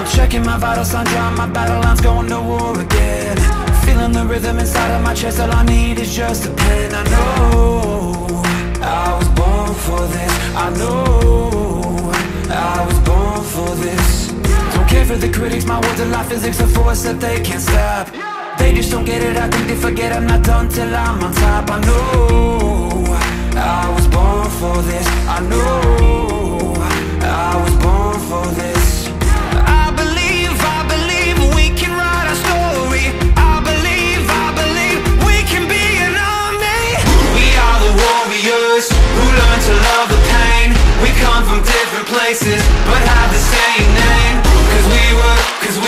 checking my vital signs, drawing my battle lines, going to war again. Feeling the rhythm inside of my chest, all I need is just a pen. I know I was born for this. I know I was born for this. Don't care for the critics, my words are like physics, a force that they can't stop. They just don't get it, I think they forget I'm not done till I'm on top. I know I was born for this. I know I was born for this. I believe we can write our story. I believe we can be an army. We are the warriors who learn to love the pain. We come from different places, but have the same name. Cause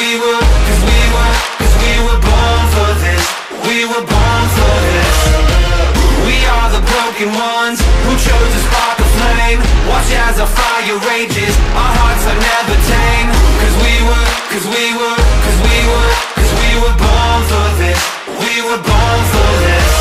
we were born for this. We were born for this. We are the broken ones who chose to spark a flame. Watch as our fire rages, our hearts are never tame. Cause we were born for this. We were born for this.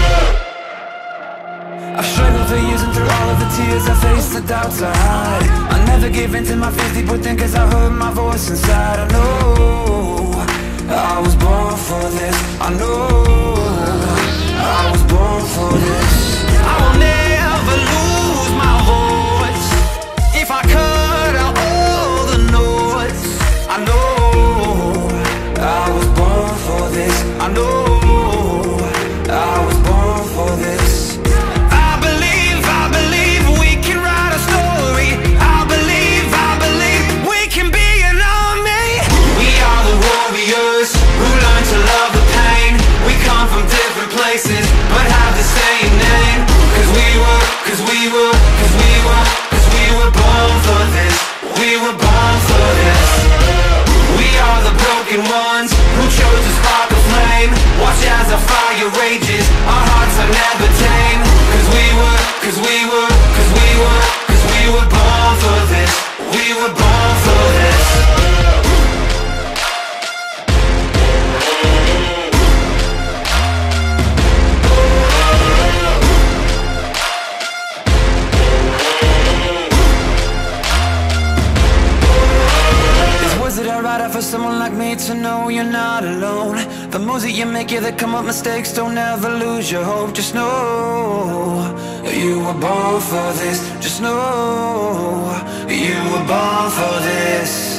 I've struggled for years, and through all of the tears I faced, the doubts I hide. I never gave in to my fears deep within, cause I heard my voice inside. I know I was born for this. I know I was born for this. I will never lose my voice if I cut out all the noise. I know I was born for this. I know I was born for this. I believe we can write a story. I believe we can be an army. We are the warriors who learn to love the pain. We come from different places, but have the same name. Cause we were born for this. We were born for this. We are the broken ones who chose to spark a flame. Watch as our fire rages, our hearts are never tame. Cause we were born for this. We were born for this. For someone like me to know you're not alone. The moves that you make, yeah, that come up mistakes. Don't ever lose your hope. Just know you were born for this. Just know you were born for this.